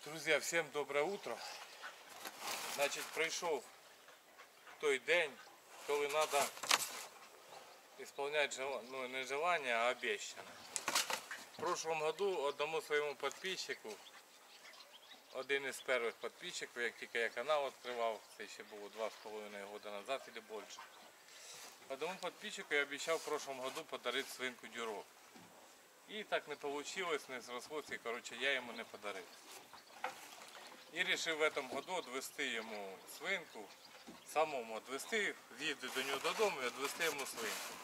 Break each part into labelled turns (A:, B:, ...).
A: Друзі, всім добре утро. Значить, прийшов той день, коли треба виконувати, ну, не желання, а обіцяне. В прошлом году одному своєму підписчику, один із перших підписчиків, як тільки я канал відкривав, це ще було 2,5 роки назад або більше. Одному підписчику я обіцяв в прошлом году подарити свинку Дюрок. І так не вийшло, не зрослося, і коротше, я йому не подарив. І вирішив в этом году відвести йому свинку, самому відвести, з'їздити до нього додому і відвести йому свинку.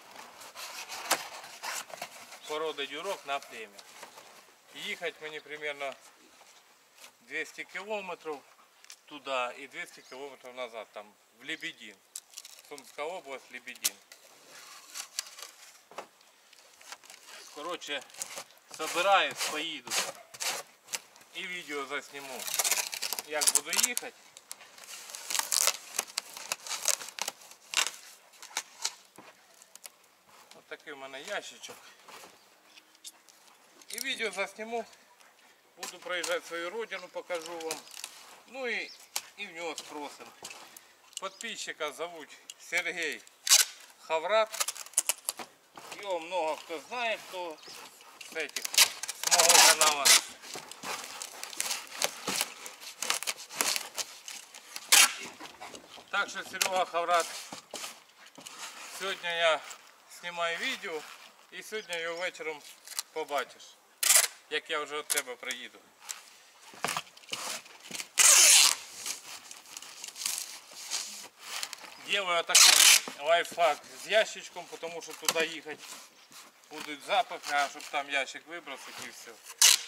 A: Породи Дюрок на плем'я. Їхати мені приблизно 200 кілометрів туди і 200 кілометрів назад, там в Лебедин. Сумська область, Лебедин. Коротше, собираюсь, поїду і відео засніму, як буду їхати. Ось такий у мене ящичок. І відео засніму, буду проїжджати свою родину, покажу вам. Ну і в нього спросимо. Подписчика зовут Сергей Хаврат. Его много кто знает, кто с моего канала. Так что, Серега Хаврат, сегодня я снимаю видео и сегодня його вечором побачиш, як я вже від тебе приїду. Делаю такой лайфхак с ящичком, потому что туда ехать будут запахи, а чтобы там ящик выбросить и все.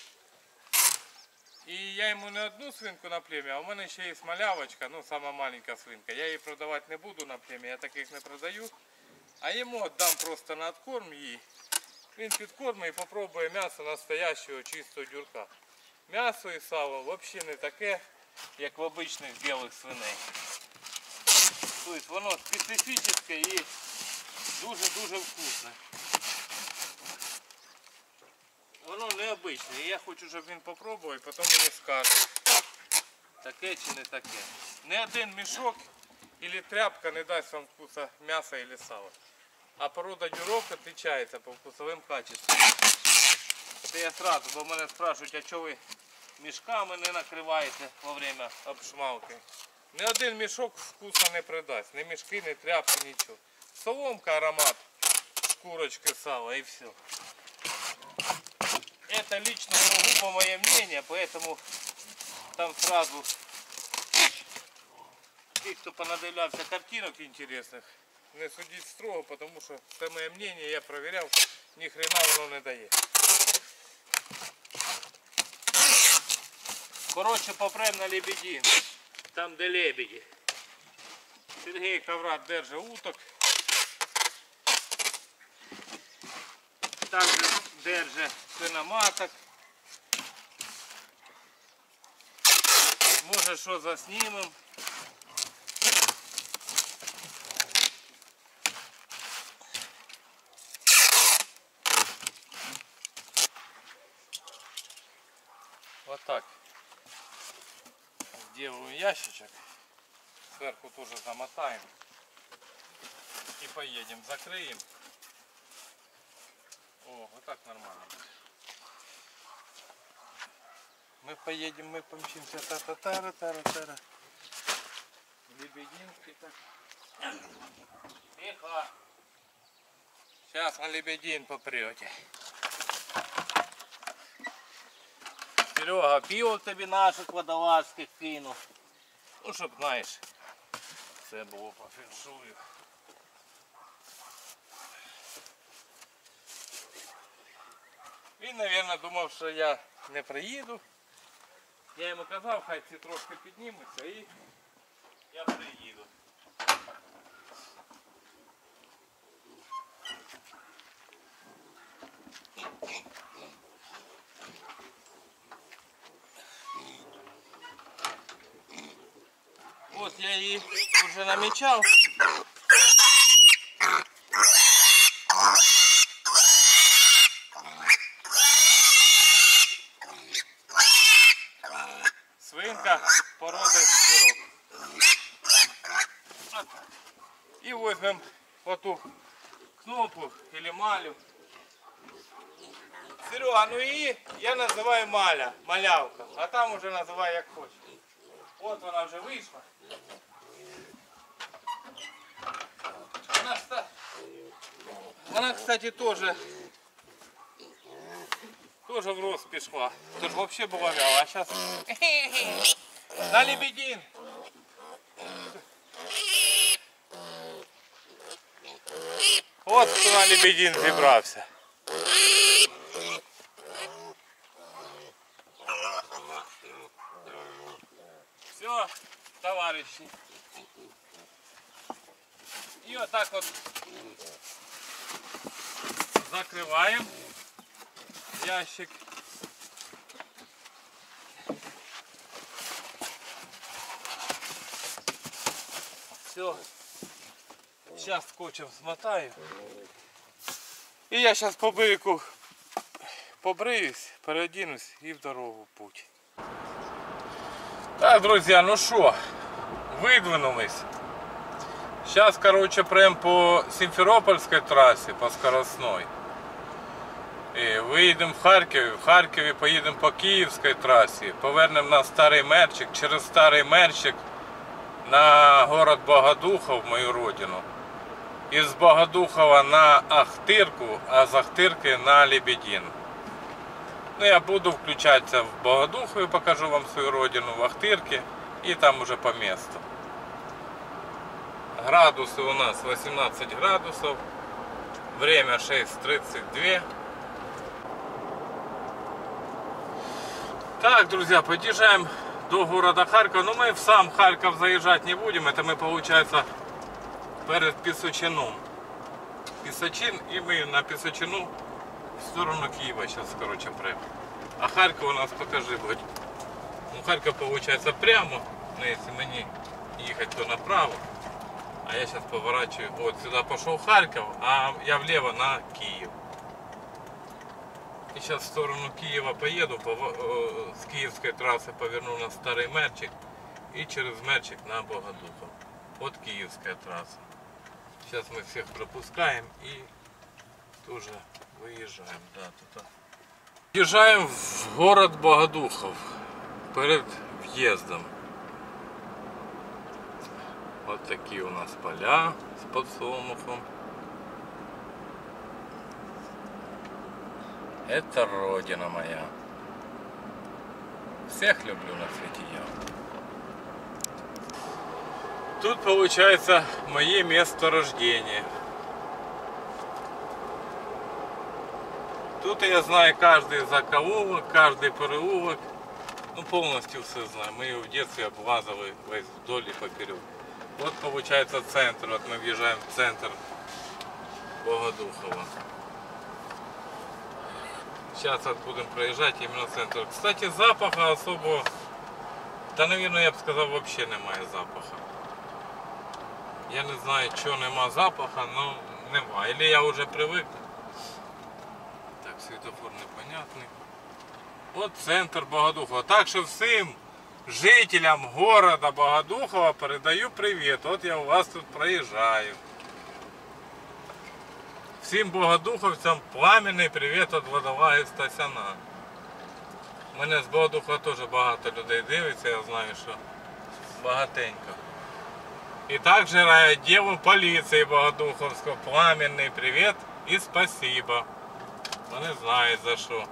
A: И я ему не одну свинку на племя, а у меня еще есть малявочка, ну самая маленькая свинка. Я ей продавать не буду на племя, я таких не продаю. А ему отдам просто на откорм ей. Він підкормить і попробує м'ясо настоящего чистого дюрка. М'ясо і сало взагалі не таке, як в обичних білих свиней. Тобто воно специфічне і дуже-дуже вкусне. Воно необичне. І я хочу, щоб він попробував і потім мені скаже, таке чи не таке. Ні один мішок або тряпка не дасть вам вкуса м'яса або сала. А порода Дюрок отличается по вкусовым качествам. Это я сразу, бо мене спрашивают, а чого ви мішками не накриваєте во время обшмалки. Ни один мішок вкуса не придасть, ни мішки, ни тряпки, ничего. Соломка, аромат, шкурочка, сало и все. Это лично сугубо мое мнение, поэтому там сразу те, кто понадивлявся картинок интересных, не судіть строго, потому що це моє мнение, я проверял, ні хрена воно не дає. Короче, попрем на Лебедин, там де лебеді. Сергій Хаврат держить уток. Также держить свиноматок. Може що заснімем. Вот так сделаю ящичек, сверху тоже замотаем и поедем, закроем. О, вот так нормально. Мы поедем, мы помчимся, та-та-та-ра-та-ра-та-ра. Лебединский так. Тихо. Сейчас на Лебедин попрете. Серега, півок тобі наших водолазьких кину. Ну, щоб, знаєш, це було по феншую. Він, мабуть, думав, що я не приїду. Я йому казав, хай ці трошки піднімуться і я приїду. Вот я її вже намічав. собака породи сирок. И возьмем эту кнопку или малю. Серега, ну и я называю маля, малявка, а там уже называй як хочеш. Вот она уже вышла. Она, кстати, тоже в рост пішла. Тут вообще была вяла, а сейчас на лебедин. Вот кто на лебедин зібрався. Все, товарищи. И вот так вот закрываем ящик. Все. Сейчас скотчем смотаю. И я сейчас по берегу побреюсь, переоденусь и в дорогу в путь. Так, друзья, ну что, выдвинулись. Сейчас, короче, прям по Симферопольской трассе, по скоростной. И выйдем в Харьков. В Харькове поедем по Киевской трассе. Повернем на Старый Мерчик. Через Старый Мерчик на город Богодухов, мою родину. Из Богодухова на Ахтырку, а с Ахтырки на Лебедин. Ну, я буду включаться в Богодухове, покажу вам свою родину, в Ахтырке и там уже по месту. Градусы у нас 18 градусов, время 6:32. Так, друзья, подъезжаем до города Харькова. Но мы в сам Харьков заезжать не будем, это мы, получается, перед Пісочином. Пісочин, и мы на Пісочину в сторону Киева сейчас, короче, прям. А Харьков у нас, покажи, хоть. Ну, Харьков получается прямо, но если мне ехать, то направо. А я сейчас поворачиваю, вот сюда пошел Харьков, а я влево на Киев. И сейчас в сторону Киева поеду, с Киевской трассы поверну на Старый Мерчик и через Мерчик на Богодухов. Вот Киевская трасса. Сейчас мы всех пропускаем и тоже выезжаем. Да, тут. Въезжаем в город Богодухов перед въездом. Вот такие у нас поля с подсолнухом. Это родина моя. Всех люблю на свете я. Тут получается мое место рождения. Тут я знаю каждый закоулок, каждый переулок. Ну, полностью все знаю. Мы в детстве облазывали вдоль и поперек. Вот получается центр. Вот мы въезжаем в центр Богодухова. Сейчас вот будем проезжать именно в центр. Кстати, запаха особо, да, наверное, я бы сказал, вообще немає запаха. Я не знаю, чого нема запаха, но нема. Или я уже привык. Так, світофор непонятний. Вот центр Богодухова. Так що всім жителям города Богодухова передаю привет. Вот я у вас тут проезжаю. Всім богодуховцям пламенний привіт від водолаги Стасяна. Мене з Богодухова теж багато людей дивиться, я знаю, що багатенько. І також райвідділу поліції Богодуховського пламенний привіт і спасибо. Вони знають за що.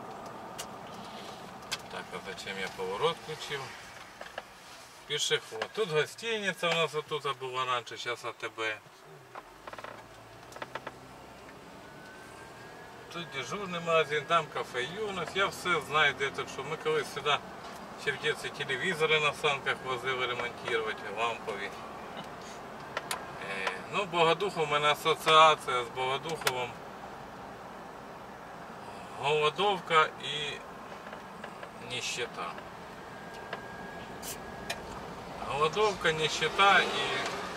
A: Так, а зачем я поворот включив? Пішоход. Тут гостиниця у нас тут була раніше, зараз АТБ. Тут дежурний магазин, там кафе Юность. Я все знаю, де тут що. Ми колись сюди ще в дитинстві телевізори на санках возили ремонтувати, лампові. Ну, Богодухов, у мене асоціація з Богодуховом. Голодовка і нищета. Голодовка, нищета і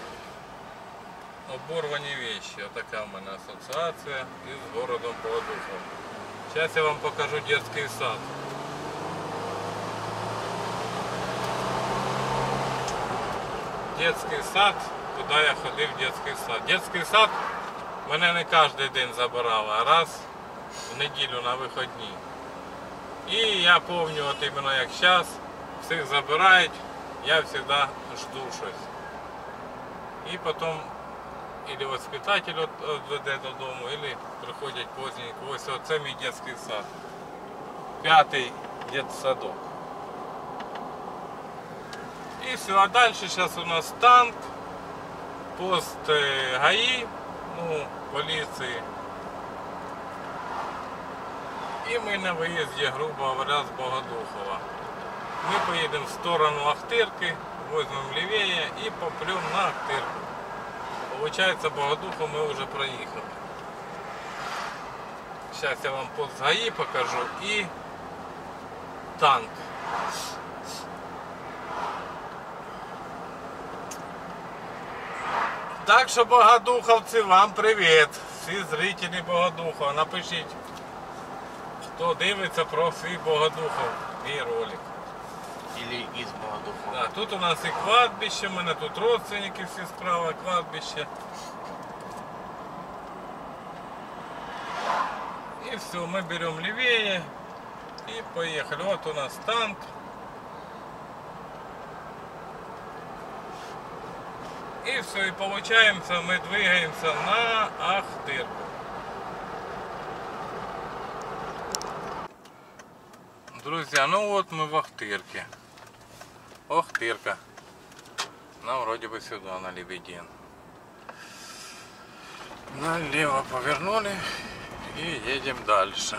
A: оборвані вещи. Отака в мене асоціація із городом Богодухов. Зараз я вам покажу детский сад. Детський сад, куди я ходив в детський сад. Детський сад мене не кожен день забирали, а раз в неділю на вихідні. І я пам'ятаю, от іменно як зараз, всіх забирають, я завжди жду щось. І потім або воспитатель відведе додому, або приходять поздненько. Ось оце мій детський сад. 5-й дитсадок. І все, а далі зараз у нас танк, пост ГАІ, ну, поліції. І ми на виїзді, грубо говоря, з Богодухова. Ми поїдемо в сторону Ахтирки, візьмемо лівіє і попремо на Ахтирку. Получається, Богодухов ми вже проїхали. Зараз я вам пост ГАІ покажу і танк. Так що, богодуховці, вам привіт! Всі зрителі Богодухова. Напишіть, хто дивиться про свій Богодухов, мій ролик.
B: Или из Богодухова.
A: Да, тут у нас і кладбище, у мене тут родственники всі справа, кладбище. І все, ми беремо лівіє і поїхали. От у нас танк. И все, и получаемся, мы двигаемся на Ахтырку. Друзья, ну вот мы в Ахтырке. Ахтырка. Нам вроде бы сюда, на Лебедин. Налево повернули и едем дальше.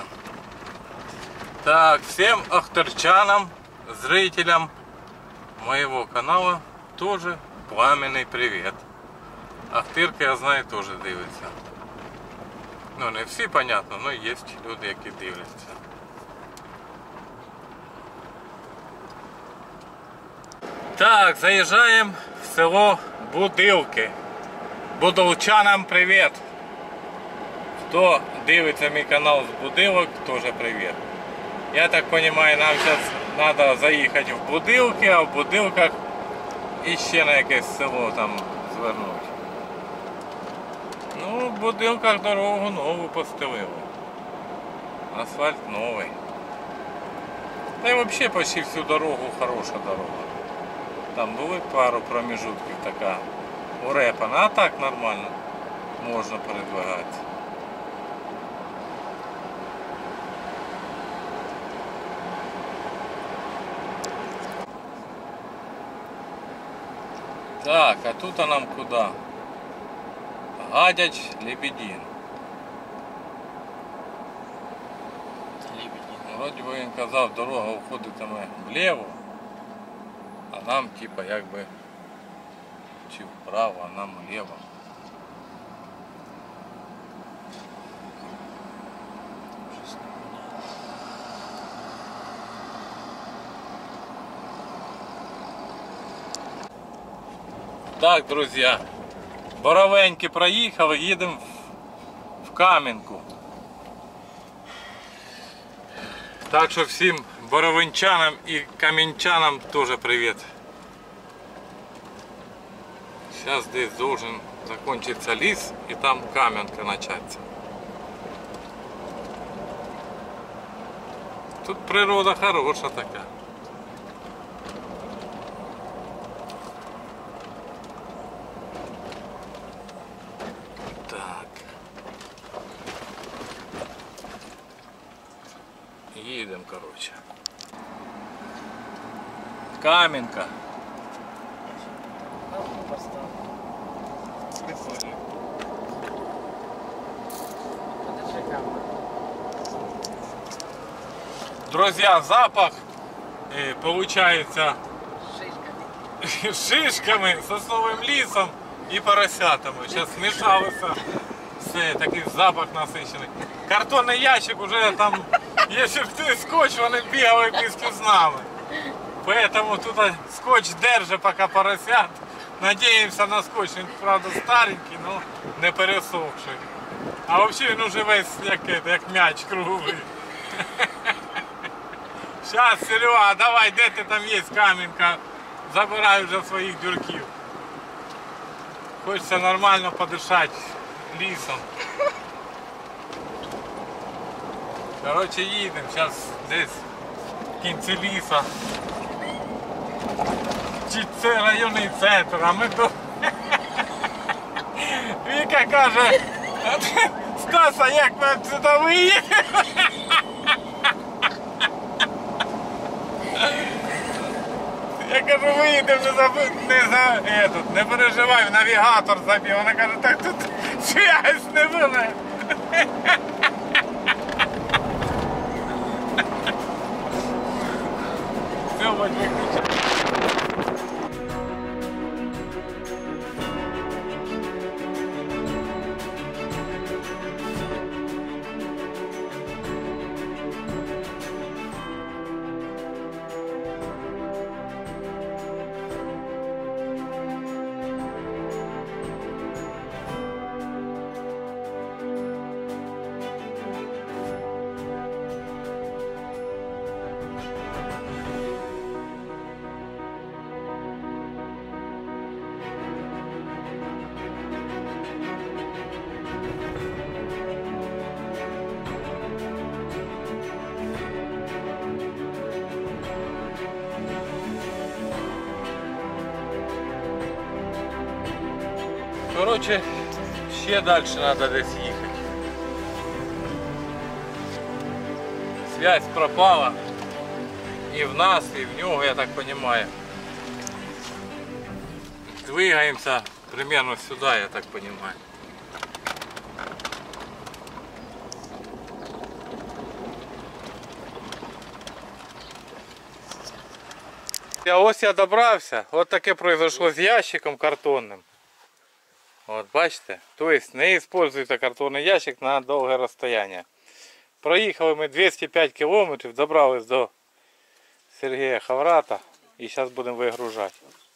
A: Так, всем ахтырчанам, зрителям моего канала тоже пламенний привіт. Ахтирка, я знаю, теж дивиться. Ну, не всі, понятно, але є люди, які дивляться. Так, заїжджаємо в село Будилки. Будилчанам привіт. Хто дивиться мій канал з Будилок, теж привіт. Я так розумію, нам зараз треба заїхати в Будилки, а в Будилках і ще на якесь село там звернути. Ну, в Будилках дорогу нову постелили. Асфальт новий. Та й взагалі почти всю дорогу хороша дорога. Там були пару проміжутків така урепана, а так нормально можна передвигатися. Так, а тут нам куди? Гадяч, Лебедин. Вроді би він казав, дорога уходитиме вліво, а нам типа якби чи вправо, а нам вліво. Так, друзі, Боровеньки проїхали, їдемо в Кам'янку. Так що всім боровенчанам і кам'янчанам теж привіт. Зараз десь должен закончиться ліс і там Кам'янка початися. Тут природа хороша така. Їдемо, коротше. Кам'янка. Друзі, запах получается шишками, сосновим лісом і поросятами. Зараз смішалося. Все, такий запах насичений. Картонний ящик уже там, якщо хтось скотч, вони бігали після з нами. Поэтому тут скотч держить поки поросят. Надіємося на скотч, він, правда, старенький, але не пересохший. А взагалі він уже весь як м'яч круглий. Зараз, Серега, давай, де ти там є, Кам'янка, забирай вже своїх дюрків. Хочеться нормально подишати лісом. Коротше, їдемо, зараз десь в кінці ліса. Чи це районний центр, а ми тут... Віка каже, Стаса, як ми сюди виїдемо? Я кажу, виїдемо, не переживай, навігатор забив. Вона каже, так тут связь не буде. Все, будь виключай. Коротше, ще далі треба десь їхати. Связь пропала. І в нас, і в нього, я так розумію. Двигаємося примерно сюди, я так розумію. Ось я добрався. От таке произошло з ящиком картонним. От бачите, тобто не використовуйте картонний ящик на довге розстояння. Проїхали ми 205 кілометрів, добрались до Сергія Хаврата і зараз будемо вигружати.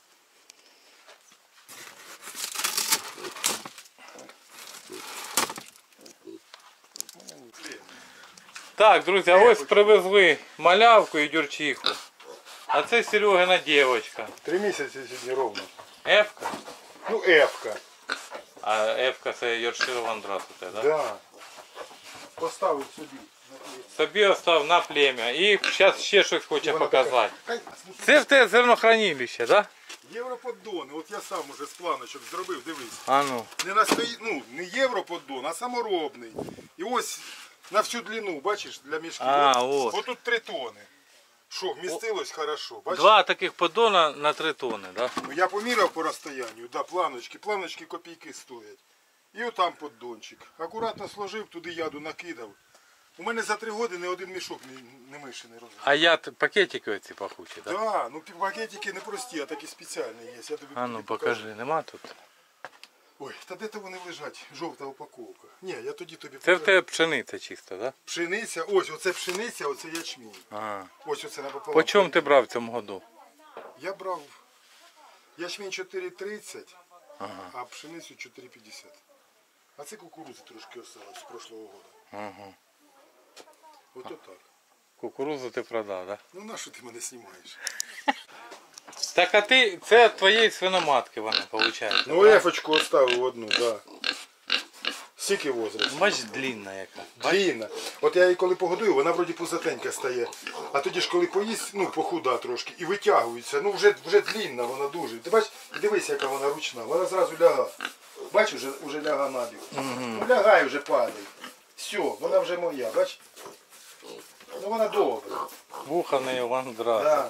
A: Так, друзі, ось привезли малявку і дюрчиху. А це Серегина дівчинка.
C: 3 місяці сьогодні ровно.
A: Ефка?
C: Ну, Ефка.
A: А Ефка це Йоркшир Ландрас, так?
C: Да. Поставив собі.
A: Собі остав на плем'я. І зараз ще щось хоче
C: Вона
A: показати.
C: така,
A: Це в те зернохранилище, так?
C: Європоддони, от я сам уже з планочок зробив, дивись.
A: А ну.
C: Не настої, ну, не європоддон, а саморобний. І ось на всю длину, бачиш, для мішків.
A: Ось.
C: От тут 3 тони. Що, вмістилось хорошо, бачиш?
A: 2 таких поддона на 3 тонни, так?
C: Ну, я поміряв по розстоянню, да, планочки копійки стоять. І отам поддончик. Акуратно сложив, туди яду накидав. У мене за 3 роки не один мішок не мишений розуміє.
A: А я пакетики оці пахучі, так?
C: Так, ну пакетики не прості, а такі спеціальні є. Я тобі
A: А ну
C: покажу.
A: покажи, нема тут?
C: Ой, та де то вони лежать? Жовта упаковка. Ні, я тоді тобі
A: Це в
C: покажу.
A: тебе пшениця чиста, так?
C: Пшениця, ось оце пшениця, оце ячмінь.
A: Ага.
C: Ось оце напополам.
A: По чому ти брав в цьому году?
C: Я брав ячмінь 4,30, а пшеницю 4,50. А це кукурудзи трошки осталось з прошлого року.
A: Ага.
C: Ото так.
A: Кукурузу ти продав, так?
C: Ну на що ти мене знімаєш?
A: Так а ти, це твоєї свиноматки вона, виходить?
C: Ну ефочку оставив одну, так. Да. Скільки возраст?
A: Бач, длинна яка.
C: Длінна. От я її коли погодую, вона вроді пузатенька стає. А тоді ж коли поїсть, ну похуда трошки, і витягується. Ну вже длінна вона дуже. Ти бач, дивись, яка вона ручна. Вона зразу ляга. Бач, вже ляга набіг. Ну лягай, вже падає. Все, вона вже моя, бач? Ну вона добра.
A: Вуха в неї Ландрас.
C: Да.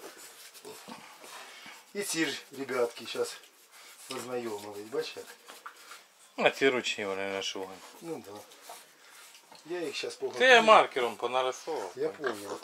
C: І ці ж ребятки зараз познайомились, бач як?
A: А ці ручні вони не шугані.
C: Ну да. Я їх зараз погодую.
A: Це я маркером понарисував.
C: Я понял.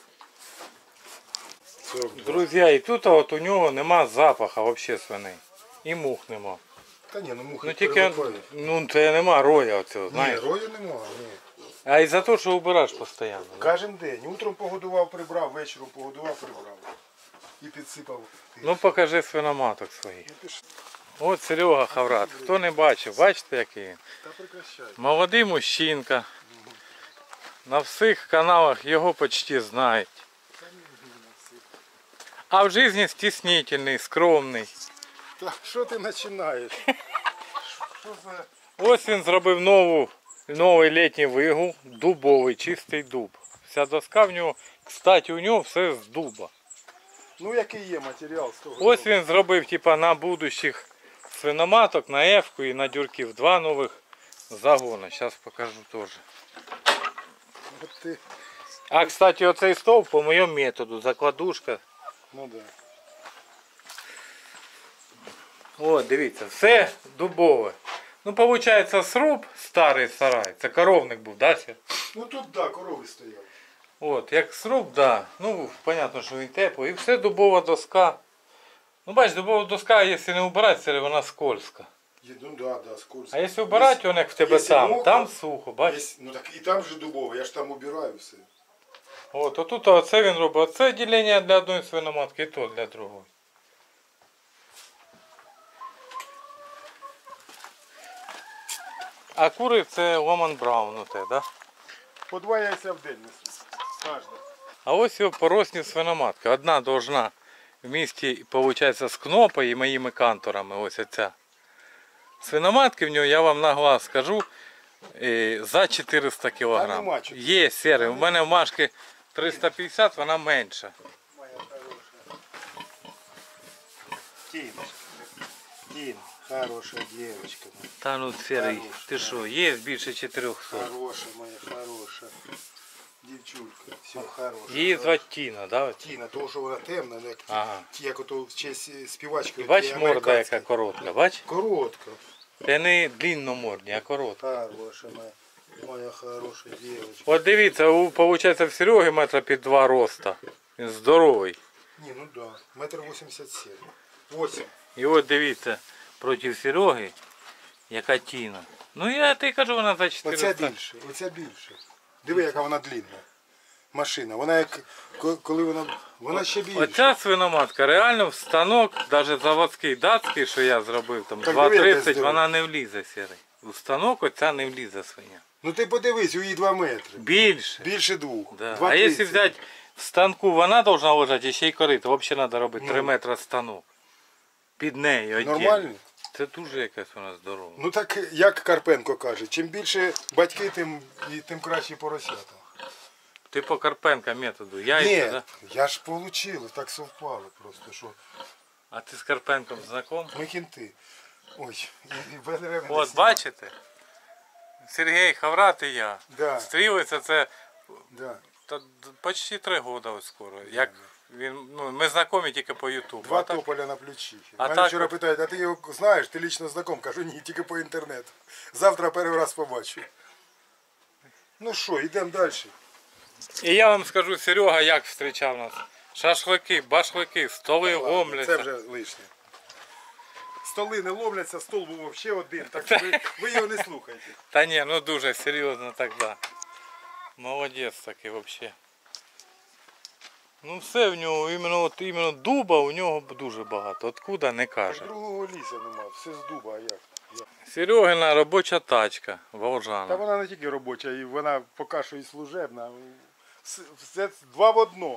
C: 42.
A: Друзі, і тут от у нього нема запаху взагалі свиней. І мух нема.
C: Та ні, ну мухи
A: Ну тільки,
C: перелипають.
A: ну це нема роя оцього,
C: Ні,
A: знаєш.
C: рою нема, ні.
A: А із-за того, що убираєш постійно. Да?
C: Кожен день. Утром погодував, прибрав, вечором погодував, прибрав. І підсипав.
A: Ну покажи свиноматок своїх.
C: Ну, пішли.
A: От Серега Хаврат. Хто не бачив, бачите який він?
C: Та прекращай.
A: Молодий мужчинка. На всіх каналах його почти знають. А в житті стіснительний, скромний.
C: Та що ти починаєш? Що за...
A: Ось він зробив новий літній вигул, дубовий, чистий дуб. Вся доска в нього, кстати, у нього все з дуба.
C: Ну який є матеріал з того?
A: Ось він зробив типа, на будущих свиноматок, на Ефку і на дюрків. Два нових загони. Зараз покажу теж.
C: От ти...
A: А, кстати, оцей стовп по моєму методу, закладушка.
C: Ну да.
A: О, дивіться, все дубове. Ну, виходить, сруб, старий сарай, це коровник був, да, Сер?
C: Ну тут да, корови стояли.
A: От, як сруб, да. Ну, понятно, що він теплий. І все дубова доска. Ну, бач, дубова доска, якщо не убирати, Сер, вона скользка.
C: Ну да, скользко.
A: А якщо убирати, он як в тебе
C: Якщо
A: там,
C: мокро,
A: там сухо, бач.
C: Ну так і там же дубово, я ж там убираю все.
A: От, отут оце він робить. Оце ділення для одної свиноматки, і то для другої. А кури це Ломан Браун у те, да?
C: По 2 яйця в день несу. Кожна.
A: А ось його поросні свиноматки. Одна должна в місті, виходить, з кнопою і моїми канторами. Ось ця. Свиноматки в нього, я вам на глаз скажу, за 400
C: Та
A: кг.
C: нема чого.
A: Є сірий. У мене в Машки 350, вона менша.
C: Моя хорошая. Тин, хорошая девочка.
A: Та ну сірий,
C: Хороша,
A: ти що, є більше 400.
C: Хорошая моя, хорошая. Дівчулька, все хороше.
A: Її звати Тіна, да?
C: Тіна, тому що вона темна, як,
A: Ага.
C: як ото в честь співачки.
A: І бач
C: ті
A: морда
C: американські.
A: яка коротка, бач?
C: Коротка.
A: Це не длинномордні, а коротка.
C: Хорошая моя хорошая девочка.
A: От дивіться, виходить в Сереги метра під 2 роста. Він здоровий.
C: Не, ну да, 1,87 м. 8.
A: І от дивіться, проти Сереги, яка Тіна. Ну я ти кажу, вона за 400.
C: Оця більше. Диви, яка вона длинна. Машина. Вона як, коли вона ще більше.
A: Оця свиноматка реально в станок, навіть заводський датський, що я зробив, там
C: Так диви, яка
A: 2,30,
C: здорова.
A: вона не влізе, Серий. У станок оця не влізе свиня.
C: Ну ти подивись, у її 2 метри.
A: Більше.
C: Більше 2.
A: Да.
C: 2,30.
A: А якщо взяти в станку, вона должна лежати і ще й корито. Взагалі треба робити 3 метри станок. Під нею. отдельно.
C: Нормально?
A: Це дуже якась вона здорова.
C: Ну так, як Карпенко каже, чим більше батьки, тим краще поросята.
A: Ти по Карпенка методу.
C: Ні,
A: Яйця, да?
C: я ж получив, так совпало просто, що
A: А ти з Карпенком знаком?
C: ми кінти. Ой, і ВНР не
A: От
C: знімав.
A: бачите? Сергій Хаврат і я.
C: Да.
A: Стрілиться це
C: Да.
A: почти 3 роки ось скоро. Як він, ну, ми знайомі тільки по Ютубу.
C: 2
A: А так,
C: тополя на плечі.
A: А
C: Мене
A: так
C: вчора
A: от-
C: питають, а ти його знаєш, ти лічно знаком? Кажу, ні, тільки по інтернету. Завтра перший раз побачу. Ну що, йдемо далі.
A: і я вам скажу, Серега як зустрічав нас. Шашлики, башлики, столи
C: Це
A: ломляться.
C: вже лишнє. Столи не ловляться, стол був ще один, так що ви його не слухайте.
A: Та ні, ну дуже серйозно так, да. Молодець такий взагалі. Ну все в нього, іменно дуба у нього дуже багато. Откуда не каже.
C: Другого ліса нема, все з дуба, а як?
A: Серегина робоча тачка,
C: Та
A: Волжана.
C: вона не тільки робоча, і вона поки що і служебна. Все 2 в 1.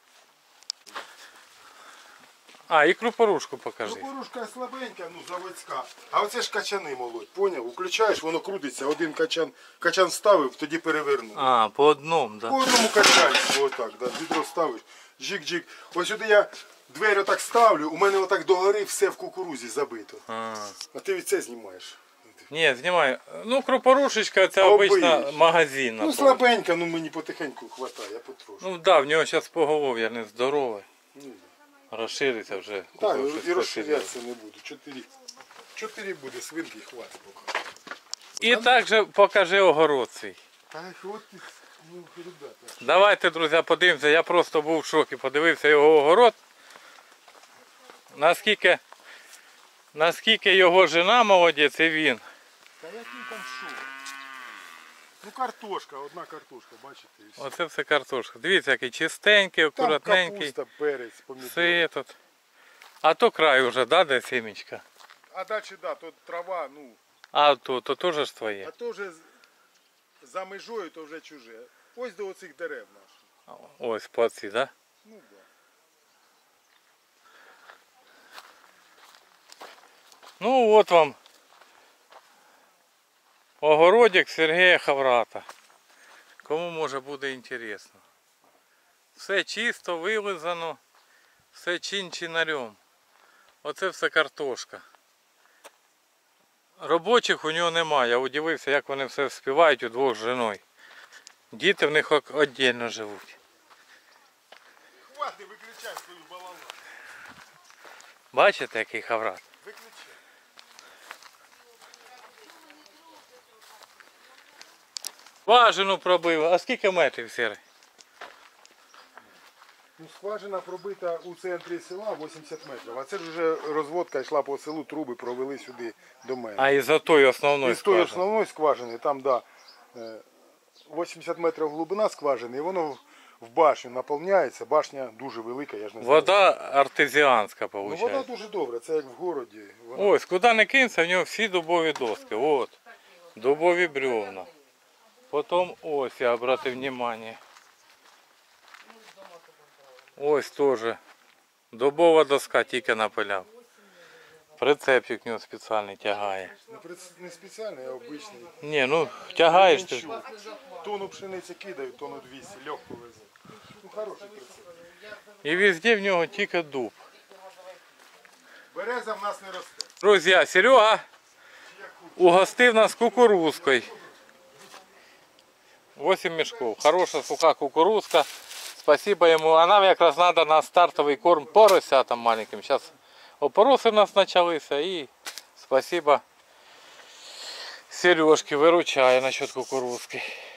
A: А, і крупорушку покажи.
C: Порушка слабенька, ну заводська. А оце ж качани молоть, поняв? Включаєш, воно крутиться, один качан вставив, тоді перевернув.
A: А, по одному,
C: По
A: да.
C: одному качанчику отак, да, відро ставиш, жик-жик. Ось сюди я двері отак ставлю, у мене отак догори все в кукурузі забито. А ти від це знімаєш.
A: Ні, знімай. Ну, крупорушечка це
C: Обична.
A: обична магазинна.
C: Ну слабенька, ну мені потихеньку хватає, я потрошку.
A: Ну да, в нього зараз поголов'я не здорове.
C: Ну,
A: Розшириться вже.
C: так,
A: купив
C: і
A: щось
C: розширятися не буду. 4 буде свинки і хватить поки.
A: І також покажи огород свій.
C: Так, от, ну, ребята.
A: Давайте, друзі, подивимося. Я просто був в шокі. Подивився його огород. Наскільки його жена молодець і він.
C: Та який там що? Ну картошка, одна картошка, бачите, і все.
A: Оце все картошка. Дивіться, який чистенький,
C: Там
A: акуратненький.
C: капуста, перець, помідор.
A: Все тут. А то край уже, да, де семечка?
C: А далі, да, тут трава, ну,
A: А то теж ж твоє.
C: а то вже за межою, то вже чуже. Ось до оцих дерев наших.
A: Ось по ці, да?
C: Ну, да.
A: Ну от вам Огородик Сергія Хаврата. Кому може буде інтересно. Все чисто, вилизано, все чин-чинарем. Оце все картошка. Робочих у нього немає. Я удивився, як вони все співають удвох з жіною. Діти в них віддільно живуть.
C: Хватить, виключай свою балалайку.
A: Бачите, який Хаврат?
C: Виключай.
A: Важину пробив. А скільки метрів, Сергій?
C: Ну, скважина пробита у центрі села 80 метрів. А це ж вже розводка йшла по селу, труби провели сюди до мене.
A: А із-за тої основної
C: І з тої
A: скважини?
C: основної скважини, там, да, 80 метрів глибина скважини, і воно в башню наповняється. Башня дуже велика, я ж не знаю.
A: Вода артезіанська,
C: Ну,
A: виходить.
C: вода дуже добра, це як в городі. Вона...
A: Ось, куди не кинься, в нього всі дубові доски. От. Дубові бревна. Потім ось, я обратив внимание. Ось теж. Дубова доска тільки напиляв. Прицепчик в нього спеціальний тягає.
C: Не спеціальний, а обичний.
A: Ні, ну тягаєш ти.
C: Нічого. Тонну пшениці кидають, тонну 200, легко везе. Ну, хороший прицеп.
A: І везде в нього тільки дуб.
C: Береза в нас не росте.
A: Друзі, Серега угостив нас кукурузкою. 8 мішків. Хороша суха кукурузка. Спасибо йому. А нам якраз треба на стартовий корм поросятам маленьким. Зараз опороси у нас почалися і спасибо Сережки виручає насчет кукурузки.